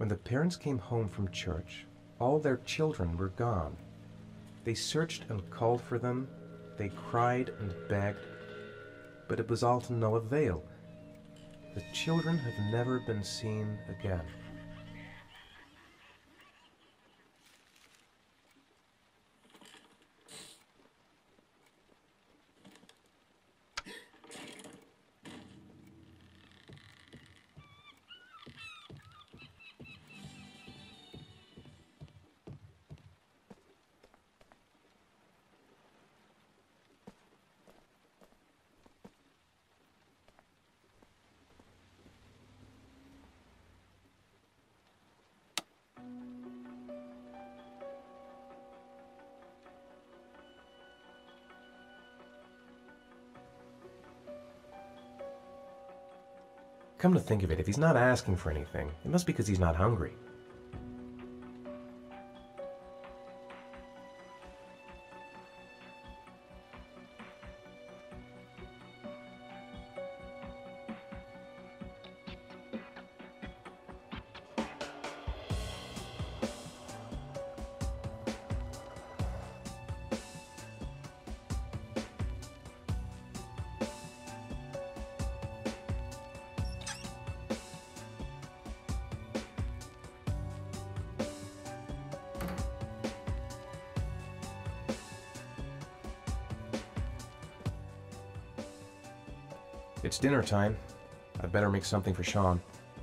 When the parents came home from church, all their children were gone. They searched and called for them, they cried and begged, but it was all to no avail. The children have never been seen again. Come to think of it, if he's not asking for anything, it must be because he's not hungry. It's dinner time. I'd better make something for Sean.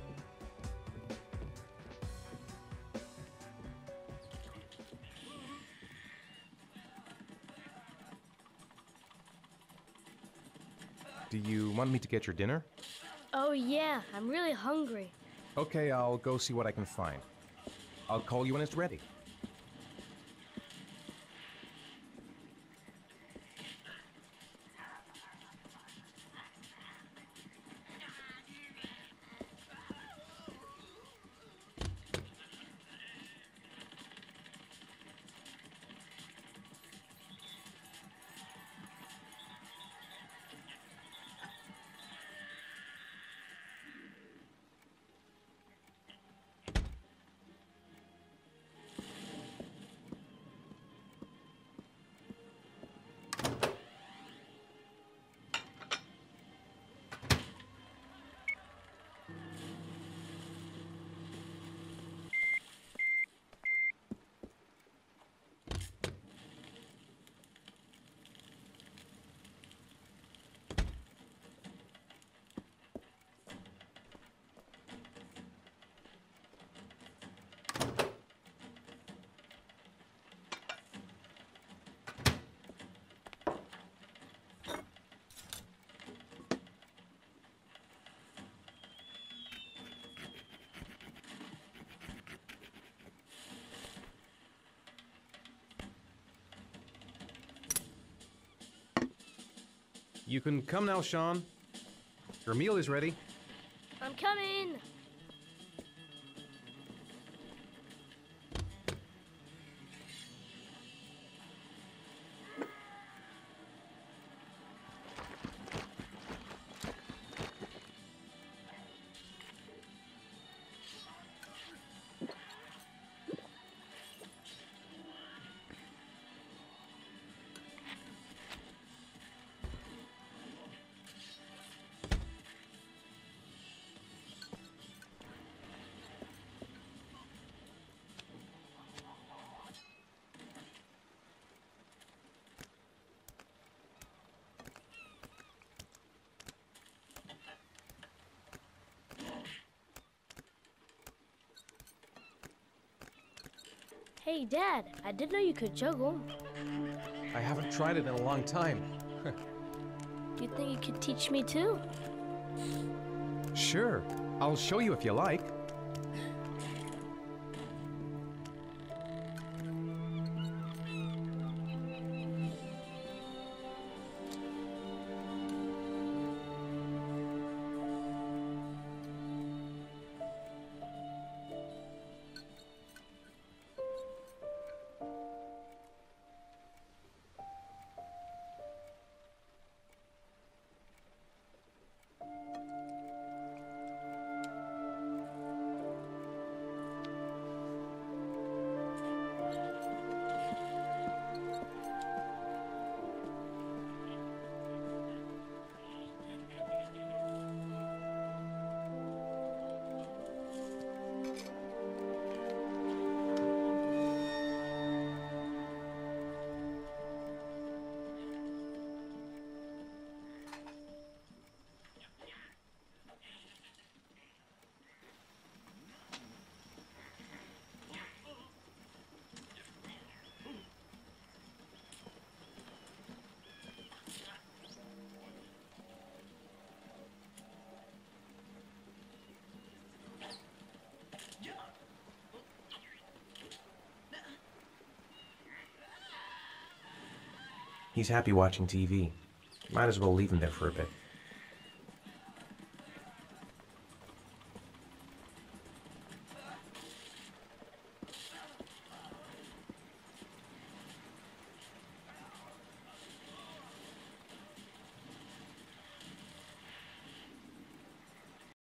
Do you want me to get your dinner? Oh yeah, I'm really hungry. Okay, I'll go see what I can find. I'll call you when it's ready. You can come now, Sean. Your meal is ready. I'm coming! Hey, Dad, I didn't know you could juggle. I haven't tried it in a long time. You think you could teach me too? Sure. I'll show you if you like. He's happy watching TV. Might as well leave him there for a bit.